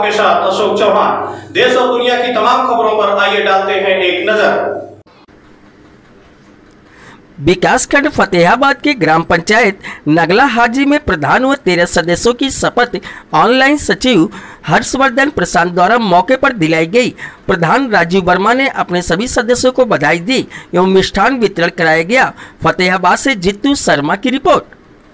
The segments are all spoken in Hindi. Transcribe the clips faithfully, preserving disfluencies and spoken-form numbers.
आपके साथ अशोक चौहान। देश और दुनिया की तमाम खबरों पर आइए डालते हैं एक नजर। विकासखंड फतेहाबाद के ग्राम पंचायत नगला हाजी में प्रधान व तेरह सदस्यों की शपथ ऑनलाइन सचिव हर्षवर्धन प्रशांत द्वारा मौके पर दिलाई गई। प्रधान राजीव वर्मा ने अपने सभी सदस्यों को बधाई दी एवं मिष्ठान वितरण कराया गया। फतेहाबाद से जित्तू शर्मा की रिपोर्ट।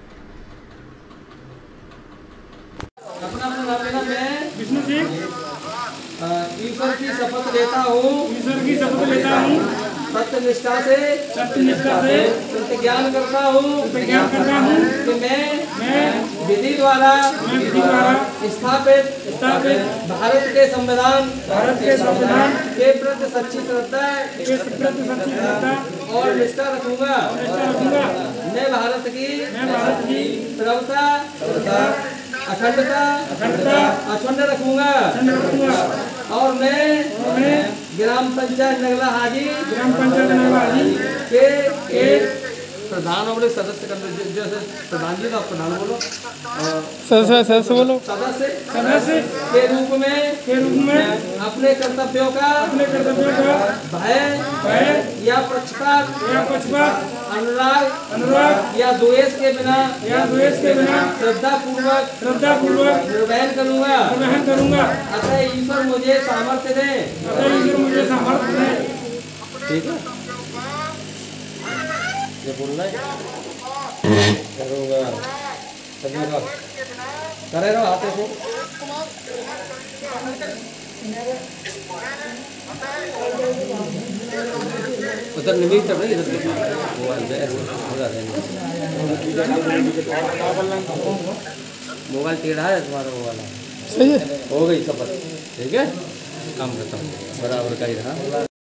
ईश्वर की शपथ लेता हूँ ईश्वर की शपथ लेता हूँ सत्यनिष्ठा से सत्यनिष्ठा से प्रतिज्ञान करता हूँ प्रतिज्ञा करता हूँ कि मैं मैं विधि द्वारा मैं विधि द्वारा स्थापित स्थापित भारत के संविधान भारत के संविधान के प्रति सच्ची श्रद्धा के प्रति सच्ची श्रद्धा और निष्ठा रखूंगा निष्ठा रखूंगा। मैं भारत की मैं भारत की प्रभुता अखंडता अखंडता अखंड रखूंगा अखंड रखूंगा और मैं और मैं ग्राम पंचायत नगला हाजी ग्राम पंचायत नगला हाजी के के प्रधान और सदस्य कर जैसे प्रधान जी का प्रधान बोलो सदस्य सदस्य बोलो सदस्य सदस्य के रूप में के रूप में अपने कर्तव्यों का अपने कर्तव्यों का भय भय या पक्षपात या पक्षपात अनुराग अनुराग या द्वेष के बिना या द्वेष के बिना श्रद्धा पूर्वक श्रद्धा पूर्वक निर्वहन करूंगा निर्वहन करूंगा। अतः ईश्वर मुझे सामर्थ्य दे अतः ईश्वर मुझे सामर्थ्य दे। ठीक है ये बोलना है करूंगा करूंगा करेगा हाथे को उधर निमित्त है इधर मोबाइल से ऐसे मोबाइल टेढ़ा है तुम्हारा वो वाला। सही है हो गई शपथ। ठीक है काम करता हूँ बराबर का ही रहा।